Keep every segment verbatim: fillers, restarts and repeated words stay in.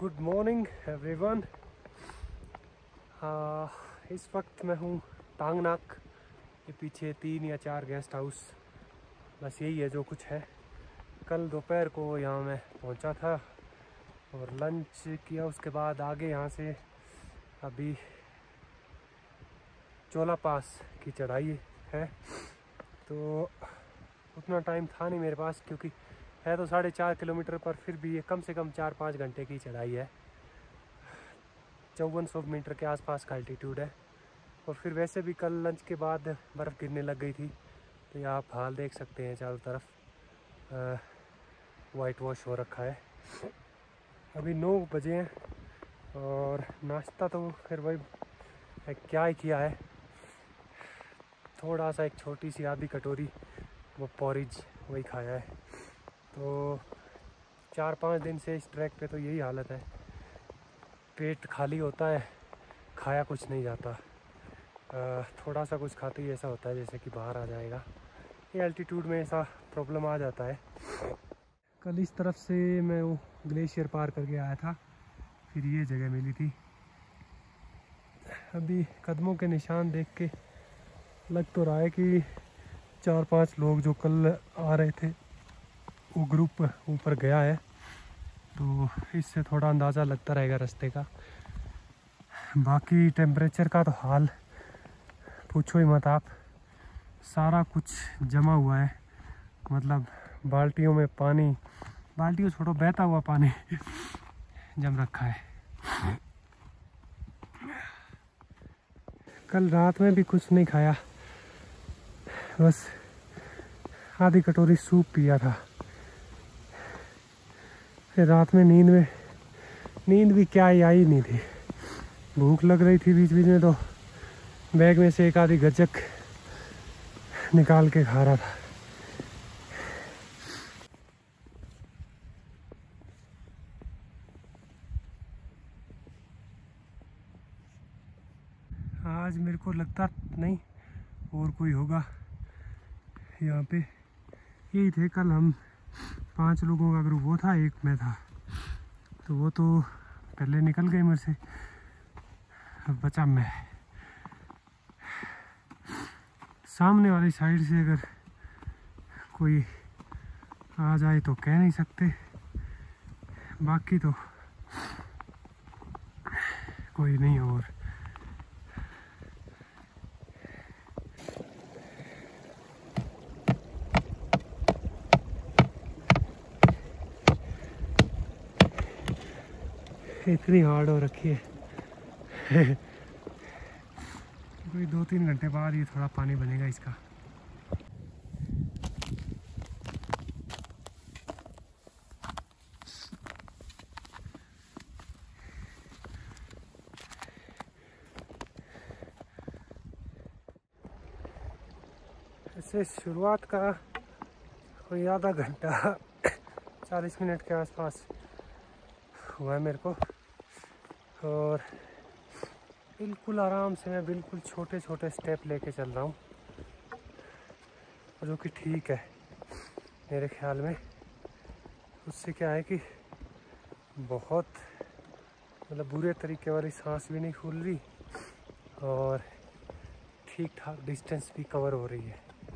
Good morning everyone. इस वक्त मैं हूँ टांगनाक के पीछे तीन या चार गेस्ट हाउस, बस यही है जो कुछ है। कल दोपहर को यहाँ मैं पहुँचा था और लंच किया, उसके बाद आगे यहाँ से अभी चोला पास की चढ़ाई है। तो उतना टाइम था नहीं मेरे पास, क्योंकि है तो साढ़े चार किलोमीटर पर फिर भी ये कम से कम चार पाँच घंटे की चढ़ाई है। चौवन सौ मीटर के आसपास का एल्टीट्यूड है। और फिर वैसे भी कल लंच के बाद बर्फ़ गिरने लग गई थी, तो ये आप हाल देख सकते हैं, चारों तरफ वाइट वॉश हो रखा है। अभी नौ बजे हैं और नाश्ता तो फिर वही क्या ही किया है, थोड़ा सा एक छोटी सी आधी कटोरी वो पॉरिज वही खाया है। तो चार पाँच दिन से इस ट्रैक पे तो यही हालत है, पेट खाली होता है, खाया कुछ नहीं जाता। आ, थोड़ा सा कुछ खाते ही ऐसा होता है जैसे कि बाहर आ जाएगा। ये एल्टीट्यूड में ऐसा प्रॉब्लम आ जाता है। कल इस तरफ से मैं वो ग्लेशियर पार करके आया था, फिर ये जगह मिली थी। अभी कदमों के निशान देख के लग तो रहा है कि चार पांच लोग जो कल आ रहे थे वो ग्रुप ऊपर गया है, तो इससे थोड़ा अंदाज़ा लगता रहेगा रास्ते का। बाकी टेम्परेचर का तो हाल पूछो ही मत आप, सारा कुछ जमा हुआ है। मतलब बाल्टियों में पानी, बाल्टियों छोड़ो, बहता हुआ पानी जम रखा है। कल रात में भी कुछ नहीं खाया, बस आधी कटोरी सूप पिया था। फिर रात में नींद में नींद भी क्या ही आई नहीं थी, भूख लग रही थी बीच बीच में, तो बैग में से एक आधी गज्जक निकाल के खा रहा था। आज मेरे को लगता नहीं और कोई होगा यहाँ पे, यही थे कल हम पांच लोगों का ग्रुप, वो था, एक मैं था, तो वो तो पहले निकल गए मेरे से, अब बचा मैं। सामने वाली साइड से अगर कोई आ जाए तो कह नहीं सकते, बाकी तो कोई नहीं। और इतनी हार्ड हो रखी है कोई दो तीन घंटे बाद ये थोड़ा पानी बनेगा इसका। ऐसे शुरुआत का कोई आधा घंटा चालीस मिनट के आसपास हुआ है मेरे को, और बिल्कुल आराम से मैं बिल्कुल छोटे छोटे स्टेप लेके चल रहा हूँ, जो कि ठीक है मेरे ख्याल में। उससे क्या है कि बहुत मतलब बुरे तरीके वाली सांस भी नहीं फूल रही और ठीक ठाक डिस्टेंस भी कवर हो रही है।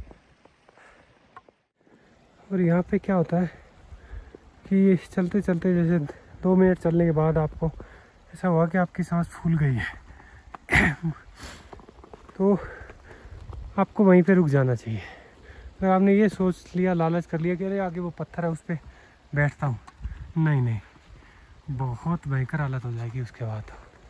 और यहाँ पे क्या होता है कि चलते चलते जैसे दो मिनट चलने के बाद आपको ऐसा हुआ कि आपकी सांस फूल गई है तो आपको वहीं पे रुक जाना चाहिए। अगर आपने ये सोच लिया, लालच कर लिया कि अरे आगे वो पत्थर है उस पर बैठता हूँ, नहीं नहीं, बहुत भयंकर हालत हो जाएगी उसके बाद।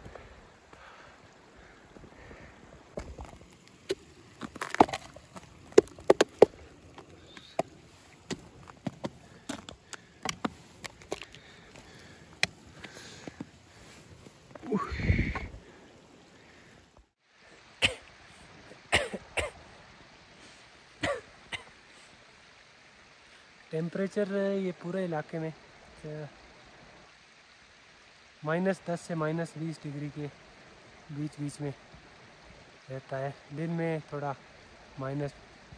टेम्परेचर ये पूरे इलाके में माइनस दस से माइनस बीस डिग्री के बीच बीच में रहता है। दिन में थोड़ा माइनस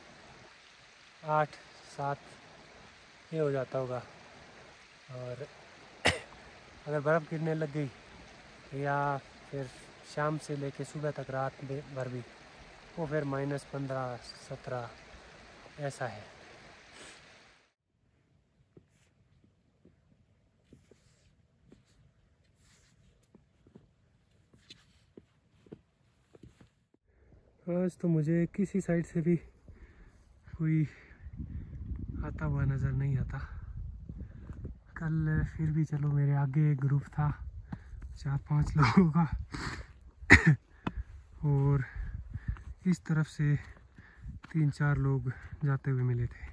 आठ सात ये हो जाता होगा, और अगर बर्फ़ गिरने लग गई या फिर शाम से लेके सुबह तक रात भर भी, वो फिर माइनस पंद्रह सत्रह ऐसा है। आज तो मुझे किसी साइड से भी कोई आता हुआ नज़र नहीं आता। कल फिर भी चलो मेरे आगे एक ग्रुप था चार पांच लोगों का और इस तरफ से तीन चार लोग जाते हुए मिले थे।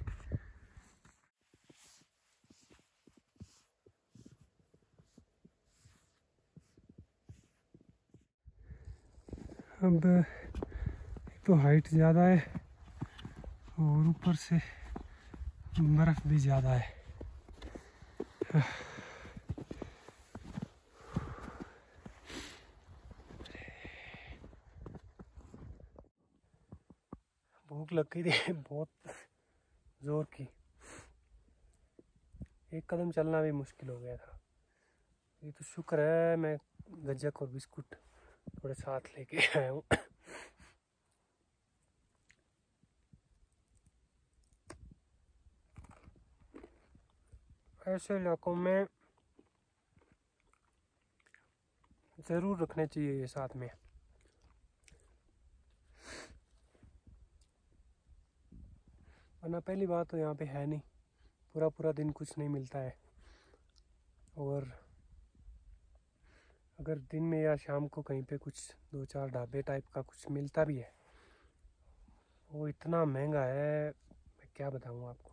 अब तो हाइट ज़्यादा है और ऊपर से बर्फ़ भी ज़्यादा है। भूख लग गई थी बहुत ज़ोर की, एक कदम चलना भी मुश्किल हो गया था। ये तो शुक्र है मैं गज्जक और बिस्कुट थोड़े साथ लेके आया हूँ। ऐसे इलाकों में ज़रूर रखने चाहिए ये साथ में। वरना पहली बात तो यहाँ पे है नहीं, पूरा पूरा दिन कुछ नहीं मिलता है, और अगर दिन में या शाम को कहीं पे कुछ दो चार ढाबे टाइप का कुछ मिलता भी है, वो इतना महंगा है मैं क्या बताऊँ आपको।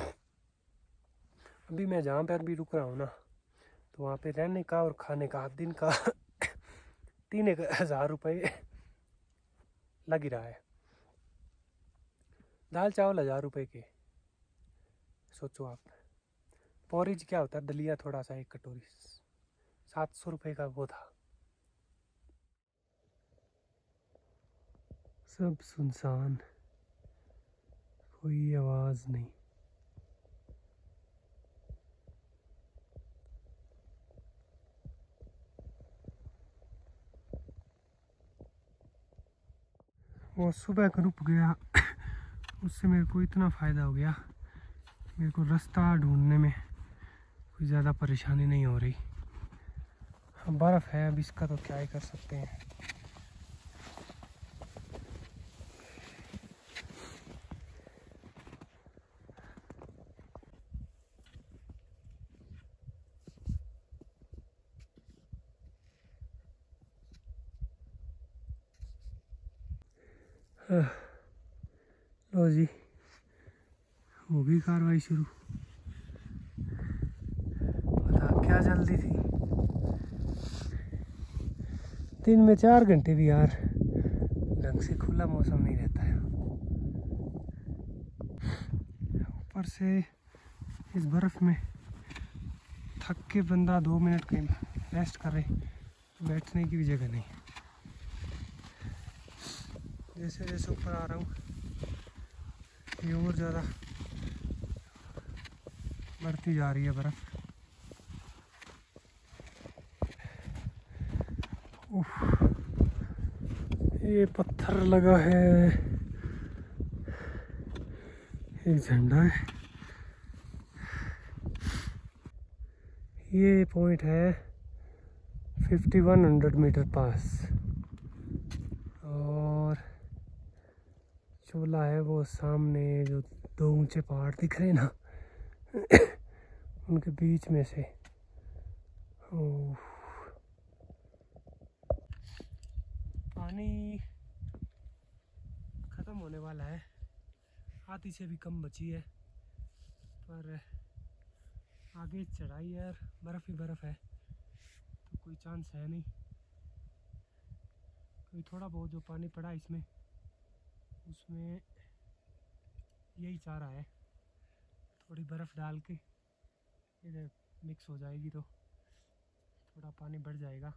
अभी मैं जहाँ पर भी रुक रहा हूँ ना, तो वहाँ पे रहने का और खाने का दिन का तीन एक हज़ार रुपये लग ही रहा है। दाल चावल हज़ार रुपये के, सोचो आप। पोरिज क्या होता है, दलिया थोड़ा सा, एक कटोरी सात सौ रुपये का वो था। सब सुनसान, कोई आवाज़ नहीं। वो सुबह का रुक गया उससे मेरे को इतना फ़ायदा हो गया, मेरे को रास्ता ढूंढने में कोई ज़्यादा परेशानी नहीं हो रही। बर्फ़ है अब इसका तो क्या ही कर सकते हैं। लो जी, होगी कार्रवाई शुरू। बता क्या जल्दी थी, दिन में चार घंटे भी यार ढंग से खुला मौसम नहीं रहता है। ऊपर से इस बर्फ़ में थक के बंदा दो मिनट कहीं रेस्ट करे, बैठने की भी जगह नहीं। जैसे जैसे ऊपर आ रहा हूँ ये और ज़्यादा बढ़ती जा रही है बर्फ़। ये पत्थर लगा है, एक झंडा है। ये पॉइंट है fifty one hundred meter pass, और चोला है वो सामने, जो दो ऊंचे पहाड़ दिख रहे हैं ना उनके बीच में से। ओह, पानी ख़त्म होने वाला है, आधी से भी कम बची है, पर आगे चढ़ाई है, बर्फ़ ही बर्फ़ है, तो कोई चांस है नहीं। कोई थोड़ा बहुत जो पानी पड़ा इसमें, उसमें यही चाह रहा है थोड़ी बर्फ़ डाल के इधर मिक्स हो जाएगी तो थोड़ा पानी बढ़ जाएगा।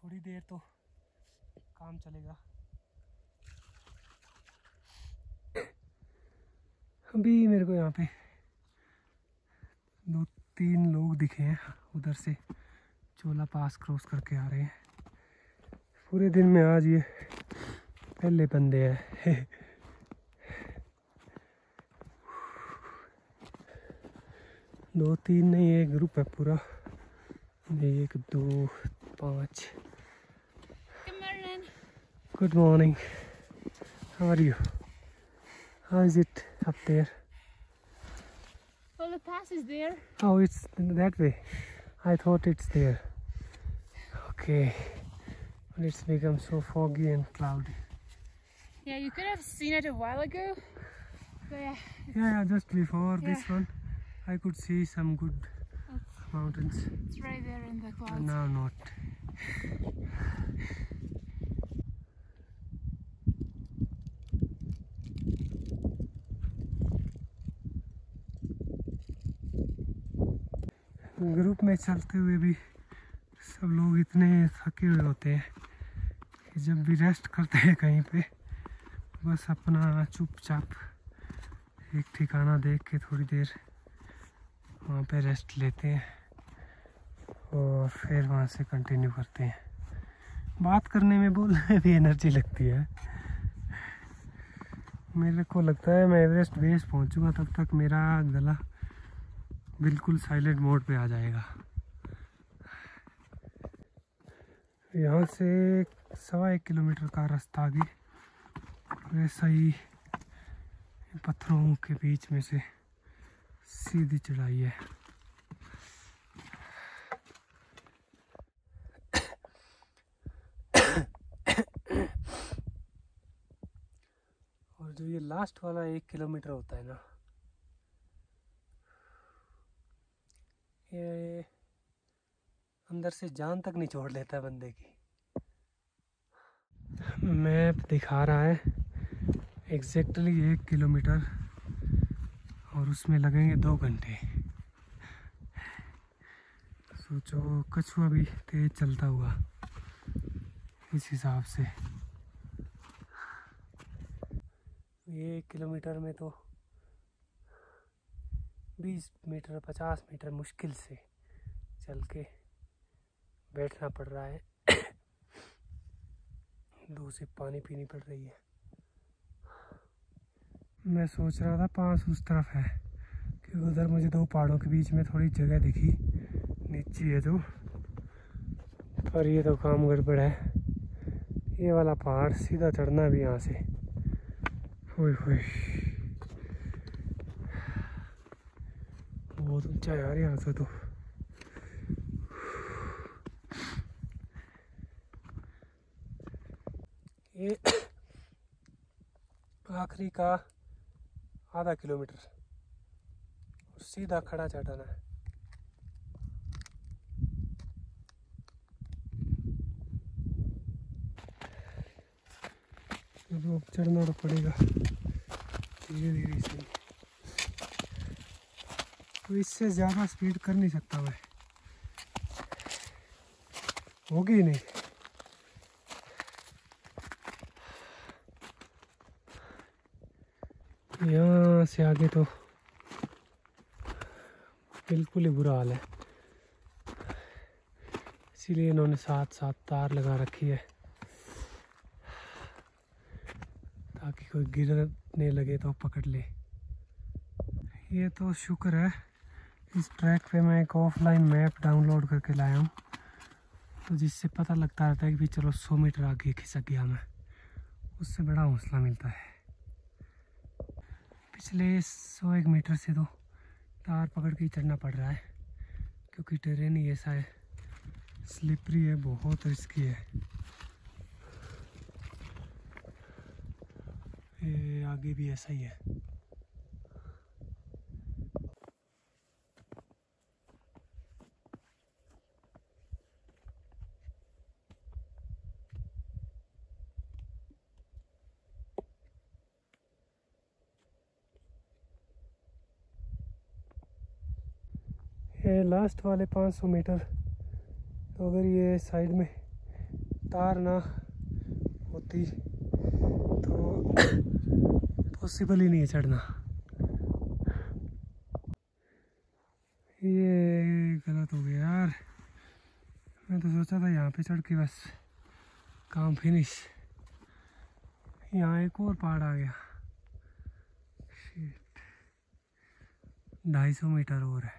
थोड़ी देर तो काम चलेगा। अभी मेरे को यहाँ पे दो तीन लोग दिखे हैं, उधर से चोला पास क्रॉस करके आ रहे हैं। पूरे दिन में आज ये पहले बंदे हैं। दो तीन नहीं, एक ग्रुप है पूरा। एक दो पाँच। Good morning, how are you? How is it up there? Well, the pass is there. Oh, it's that way. I thought it's there. Okay. But it's become so foggy and cloudy. Yeah, you could have seen it a while ago. But yeah. Yeah, yeah, just before Yeah. this one, I could see some good It's, mountains. it's right there in the clouds. But now not. Group में चलते हुए भी सब लोग इतने थके हुए होते हैं कि जब भी रेस्ट करते हैं कहीं पे, बस अपना चुपचाप एक ठिकाना देख के थोड़ी देर वहाँ पे रेस्ट लेते हैं और फिर वहाँ से कंटिन्यू करते हैं। बात करने में, बोलने में भी एनर्जी लगती है। मेरे को लगता है मैं एवरेस्ट बेस पहुँचूँगा तब तक मेरा गला बिल्कुल साइलेंट मोड पे आ जाएगा। यहाँ से सवा एक किलोमीटर का रास्ता आगे वैसा ही पत्थरों के बीच में से सीधी चढ़ाई है। और जो ये लास्ट वाला एक किलोमीटर होता है ना, ये अंदर से जान तक निचोड़ लेता है बंदे की। मैप दिखा रहा है एग्जैक्टली एक किलोमीटर और उसमें लगेंगे दो घंटे। सोचो, कछुआ भी तेज चलता हुआ इस हिसाब से। ये एक किलोमीटर में तो बीस मीटर पचास मीटर मुश्किल से चल के बैठना पड़ रहा है। दो सिप पानी पीनी पड़ रही है। मैं सोच रहा था पास उस तरफ है, क्योंकि उधर मुझे दो पहाड़ों के बीच में थोड़ी जगह दिखी नीचे है जो, पर ये तो काम गड़बड़ है। ये वाला पहाड़ सीधा चढ़ना भी यहाँ से, ओए होए बहुत ऊंचा यार यहाँ से तो। ये आखिरी का आधा किलोमीटर और सीधा खड़ा चढ़ाना है। चलो अब चढ़ना तो पड़ेगा धीरे धीरे से, तो इससे ज़्यादा स्पीड कर नहीं सकता मैं, होगी नहीं। यहाँ से आगे तो बिल्कुल ही बुरा हाल है, इसीलिए इन्होंने साथ साथ तार लगा रखी है ताकि कोई गिरने लगे तो पकड़ ले। ये तो शुक्र है इस ट्रैक पे मैं एक ऑफलाइन मैप डाउनलोड करके लाया हूँ, तो जिससे पता लगता रहता है कि भी चलो सौ मीटर आगे खिसक गया मैं, उससे बड़ा हौसला मिलता है। पिछले सौ एक मीटर से तो तार पकड़ के ही चढ़ना पड़ रहा है, क्योंकि टेरेन ही ऐसा है, स्लिपरी है, बहुत रिस्की है। ये आगे भी ऐसा ही है। ये लास्ट वाले पाँच सौ मीटर, तो अगर ये साइड में तार ना होती तो पॉसिबल ही नहीं है चढ़ना। ये गलत हो गया यार, मैं तो सोचा था यहाँ पे चढ़ के बस काम फिनिश। यहाँ एक और पहाड़ आ गया, ढाई सौ मीटर और है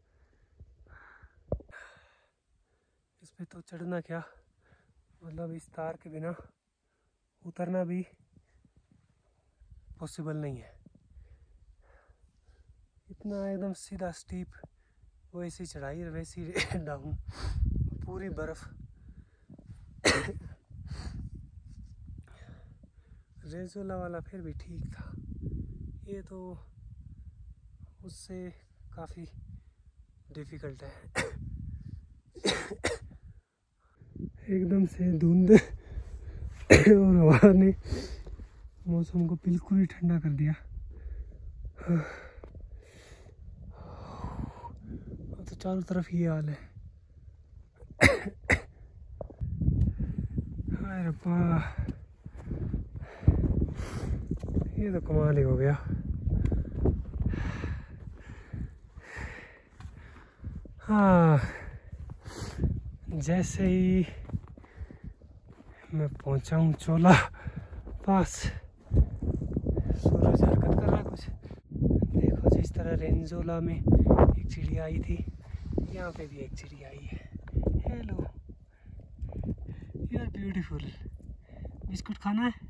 इस पे तो चढ़ना क्या, मतलब इस तार के बिना उतरना भी पॉसिबल नहीं है। इतना एकदम सीधा स्टीप, वैसी चढ़ाई वैसी डाउन, पूरी बर्फ। रेंजोला वाला फिर भी ठीक था, ये तो उससे काफ़ी डिफ़िकल्ट है। एकदम से धुंध और हवा ने मौसम को बिल्कुल ही ठंडा कर दिया। अब तो चारों तरफ ये हाल है। हाय रब्बा, ये तो कमाल ही हो गया। हाँ, जैसे ही मैं पहुंचा हूँ चोला पास, सूरज हरकत कर रहा है कुछ। देखो जिस तरह रेंजोला में एक चिड़िया आई थी, यहाँ पे भी एक चिड़िया आई है। Hello, you are beautiful. Biscuit खाना है?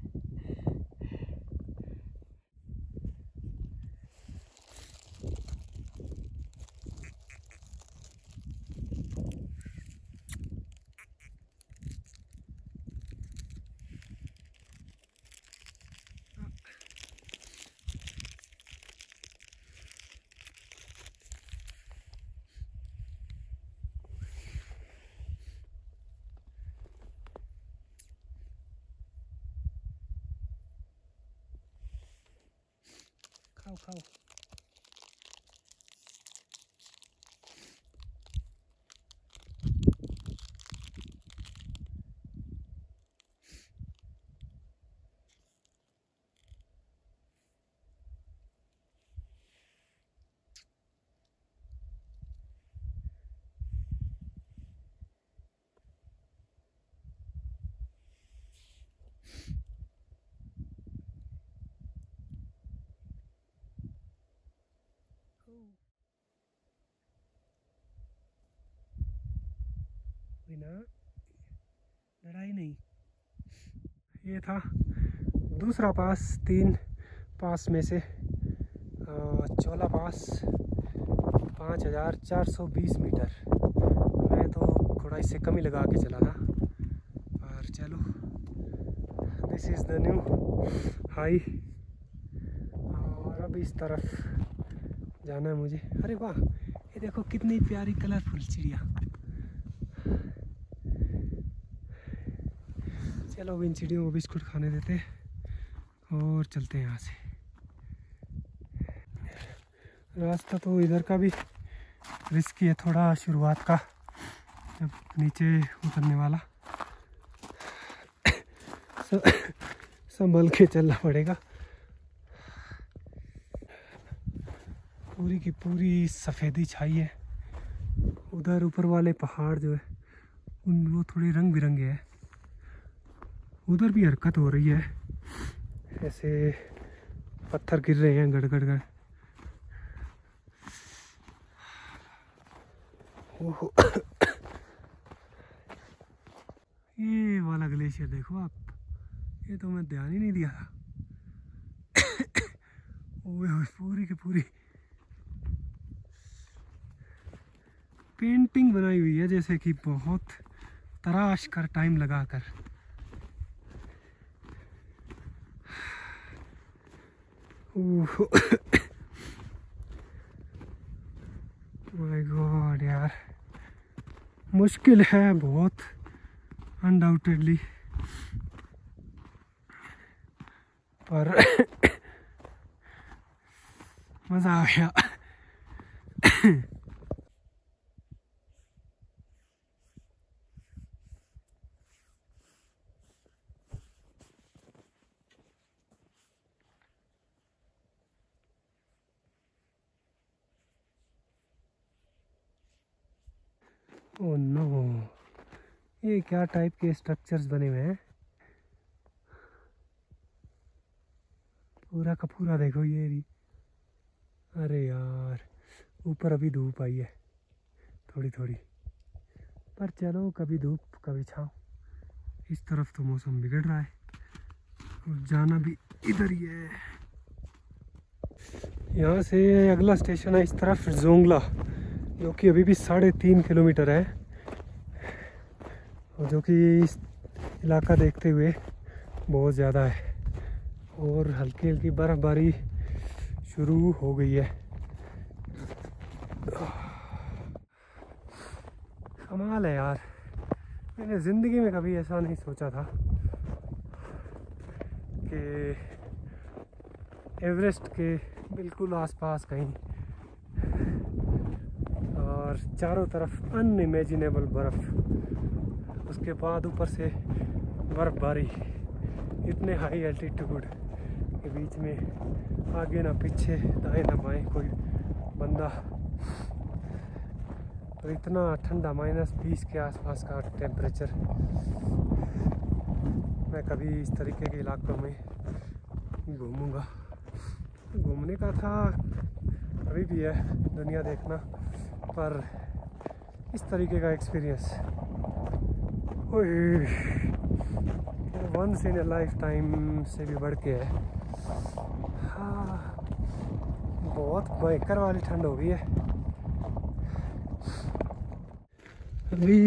खाओ खाओ। बिना लड़ाई नहीं। ये था दूसरा पास, तीन पास में से चोला पास, पाँच हज़ार चार सौ बीस मीटर। मैं तो थोड़ा इससे कम ही लगा के चला था, और चलो this is the new high. और अब इस तरफ जाना है मुझे। अरे वाह, ये देखो कितनी प्यारी कलरफुल चिड़िया। चलो इन चिड़ियों को बिस्कुट खाने देते और चलते हैं यहाँ से। रास्ता तो इधर का भी रिस्की है थोड़ा शुरुआत का, जब नीचे उतरने वाला संभल के चलना पड़ेगा। पूरी की पूरी सफ़ेदी छाई है। उधर ऊपर वाले पहाड़ जो है उन वो थोड़े रंग बिरंगे हैं। उधर भी हरकत हो रही है, ऐसे पत्थर गिर रहे हैं गड़ गड़ गड़। ये वाला ग्लेशियर देखो आप, ये तो मैं ध्यान ही नहीं दिया था। ओए ओए, पूरी की पूरी पेंटिंग बनाई हुई है, जैसे कि बहुत तराश कर टाइम लगाकर। माय गॉड यार, मुश्किल है बहुत अनडाउटेडली, पर मज़ा आ गया। ओह नो, ये क्या टाइप के स्ट्रक्चर्स बने हुए हैं। पूरा का पूरा देखो ये रही। अरे यार, ऊपर अभी धूप आई है थोड़ी थोड़ी, पर चलो कभी धूप कभी छाँव। इस तरफ तो मौसम बिगड़ रहा है और जाना भी इधर ही है। यहाँ से अगला स्टेशन है इस तरफ जोंगला, जो कि अभी भी साढ़े तीन किलोमीटर है, और जो कि इस इलाका देखते हुए बहुत ज़्यादा है और हल्की हल्की बर्फ़बारी शुरू हो गई है। कमाल है यार, मैंने ज़िंदगी में कभी ऐसा नहीं सोचा था कि एवरेस्ट के बिल्कुल आसपास कहीं और चारों तरफ अनइमेजिनेबल बर्फ़, उसके बाद ऊपर से बर्फ़बारी, इतने हाई एल्टीट्यूड के बीच में आगे ना पीछे दाएं ना बाएं कोई बंदा, तो इतना ठंडा माइनस बीस के आसपास का टेम्परेचर। मैं कभी इस तरीके के इलाकों में घूमूंगा, घूमने का था, अभी भी है दुनिया देखना, पर इस तरीके का experience once in a life time से भी बढ़ के है। हाँ, बहुत भयंकर वाली ठंड हो गई है। अभी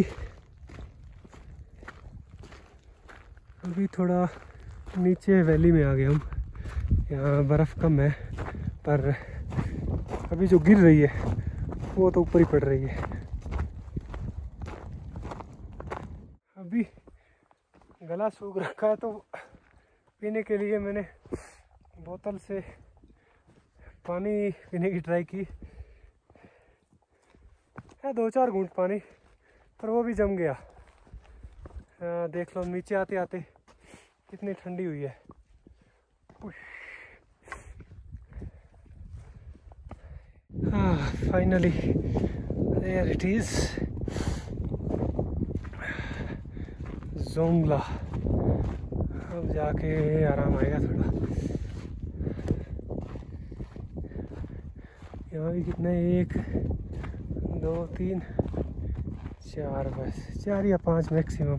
अभी थोड़ा नीचे वैली में आ गए हम, यहाँ बर्फ़ कम है, पर अभी जो गिर रही है वो तो ऊपर ही पड़ रही है। अभी गला सूख रखा है, तो पीने के लिए मैंने बोतल से पानी पीने की ट्राई की है, दो चार घूंट पानी, पर वो भी जम गया। आ, देख लो नीचे आते आते कितनी ठंडी हुई है। हाँ, finally there it is, Jongla. अब जाके आराम आएगा थोड़ा। यहाँ भी कितने, एक दो तीन चार, बस चार या पांच मैक्सिमम।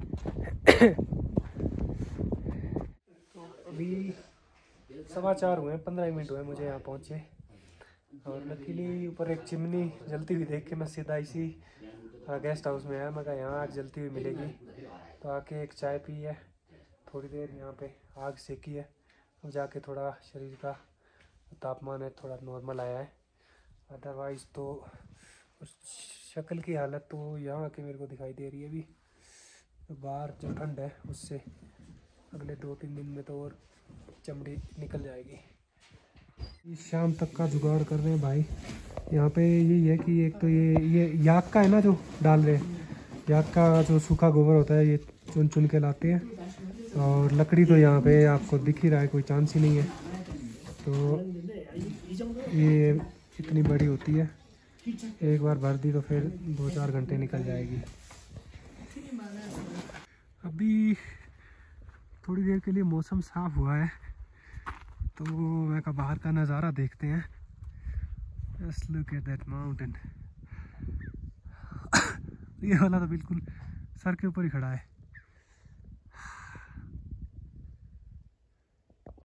तो अभी सवा चार हुए, पंद्रह मिनट हुए मुझे यहाँ पहुँचे, और लकीली ऊपर एक चिमनी जलती हुई देख के मैं सीधा इसी गेस्ट हाउस में आया। मैं कहा यहाँ आग जलती हुई मिलेगी, तो आके एक चाय पी है, थोड़ी देर यहाँ पे आग सेकी है। अब जाके थोड़ा शरीर का तापमान है थोड़ा नॉर्मल आया है, अदरवाइज़ तो शक्ल की हालत तो यहाँ आके मेरे को दिखाई दे रही है। अभी तो बाहर जो ठंड है उससे अगले दो तीन दिन में तो और चमड़ी निकल जाएगी। इस शाम तक का जुगाड़ कर रहे हैं भाई। यहाँ पे यही है कि एक तो ये ये याक का है ना जो डाल रहे हैं, याक का जो सूखा गोबर होता है, ये चुन चुन के लाते हैं, और लकड़ी तो यहाँ पे आपको दिख ही रहा है, कोई चांस ही नहीं है। तो ये इतनी बड़ी होती है, एक बार भर दी तो फिर दो चार घंटे निकल जाएगी। अभी थोड़ी देर के लिए मौसम साफ़ हुआ है, तो मैं का बाहर का नज़ारा देखते हैं। Just look at that mountain. ये वाला तो बिल्कुल सर के ऊपर ही खड़ा है।